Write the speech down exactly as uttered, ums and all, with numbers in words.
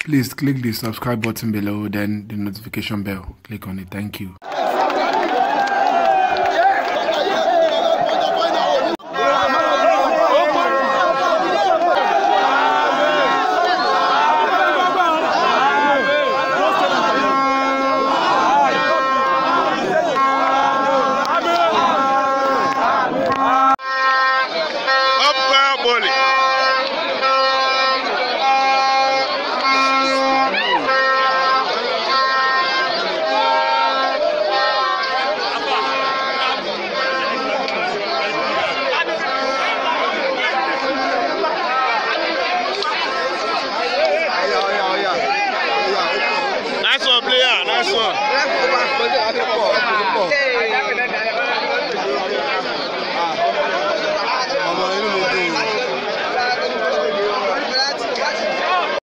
Please click the subscribe button below, then the notification bell. Click on it. Thank you. Nice one, player. Nice one.